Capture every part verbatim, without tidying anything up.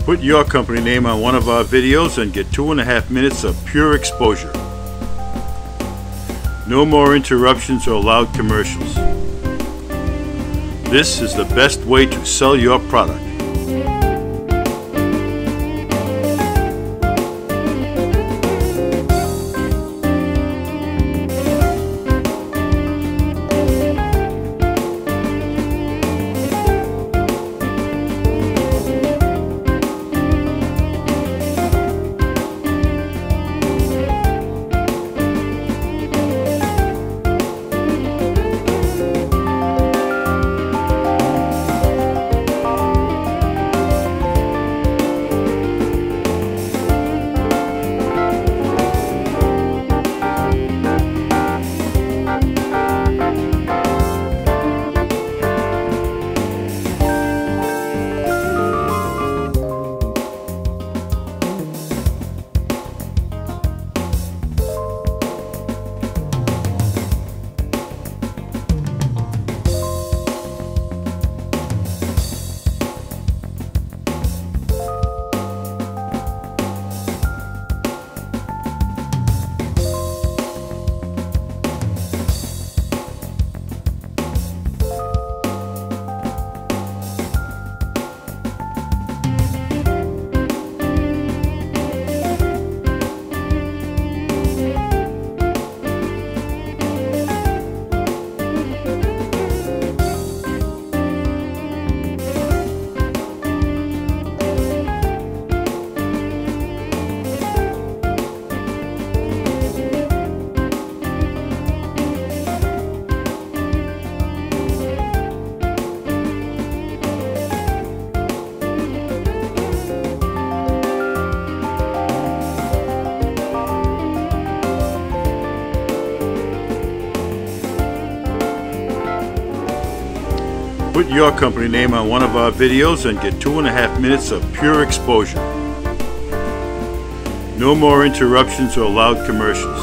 Put your company name on one of our videos and get two and a half minutes of pure exposure. No more interruptions or loud commercials. This is the best way to sell your product. Put your company name on one of our videos and get two and a half minutes of pure exposure. No more interruptions or loud commercials.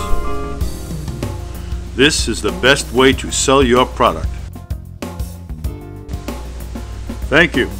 This is the best way to sell your product. Thank you.